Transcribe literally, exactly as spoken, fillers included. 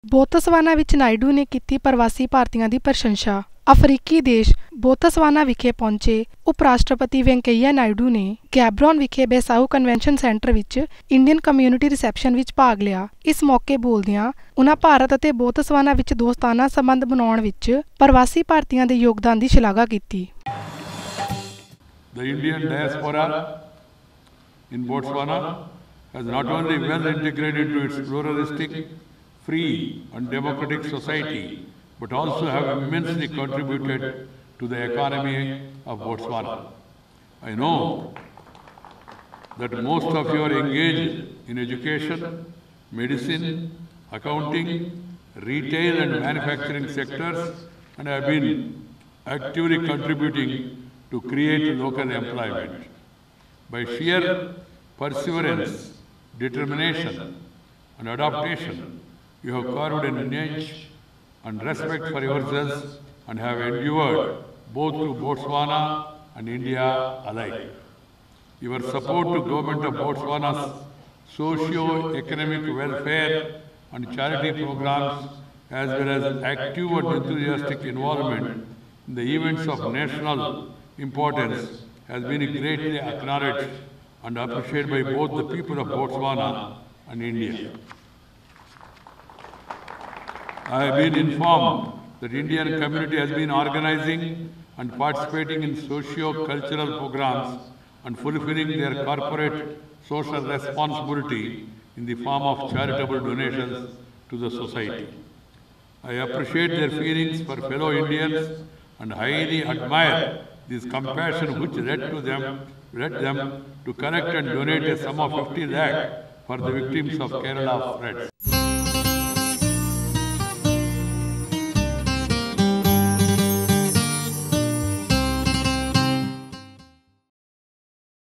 Botswana ਵਿੱਚ ਨਾਇਡੂ ਨੇ ਕੀਤੀ ਪ੍ਰਵਾਸੀ ਭਾਰਤੀਆਂ ਦੀ ਪ੍ਰਸ਼ੰਸਾ। ਅਫਰੀਕੀ ਦੇਸ਼ ਬੋਤਸਵਾਨਾ ਵਿਖੇ ਪਹੁੰਚੇ ਉਪ ਰਾਸ਼ਟਰਪਤੀ ਵੈਂਕਈਆ ਨਾਇਡੂ ਨੇ ਗੈਬਰੋਨ ਵਿਖੇ ਬੇਸਾਊ ਕਨਵੈਨਸ਼ਨ ਸੈਂਟਰ ਵਿੱਚ ਇੰਡੀਅਨ ਕਮਿਊਨਿਟੀ ਰਿਸੈਪਸ਼ਨ ਵਿੱਚ ਭਾਗ ਲਿਆ। ਇਸ ਮੌਕੇ ਬੋਲਦਿਆਂ ਉਨ੍ਹਾਂ ਭਾਰਤ ਅਤੇ ਬੋਤਸਵਾਨਾ ਵਿੱਚ ਦੋਸਤਾਨਾ ਸੰਬੰਧ ਬਣਾਉਣ ਵਿੱਚ ਪ੍ਰਵਾਸੀ ਭਾਰਤੀਆਂ ਦੇ ਯੋਗਦਾਨ ਦੀ ਸ਼ਲਾਘਾ ਕੀਤੀ। The Indian diaspora in Botswana has not only well integrated into its pluralistic, free and democratic society, but also have immensely contributed to the economy of Botswana. I know that most of you are engaged in education, medicine, accounting, retail and manufacturing sectors and have been actively contributing to create local employment. By sheer perseverance, determination and adaptation, you have carved a niche and respect for yourselves and have endured both to Botswana and India alike. Your support to Government of Botswana's socio-economic welfare and charity programs, as well as active and enthusiastic involvement in the events of national importance, has been greatly acknowledged and appreciated by both the people of Botswana and India. I have been informed that Indian community has been organizing and participating in socio-cultural programs and fulfilling their corporate social responsibility in the form of charitable donations to the society. I appreciate their feelings for fellow Indians and highly admire this compassion which led to them, led them to collect and donate a sum of fifty lakh for the victims of Kerala floods.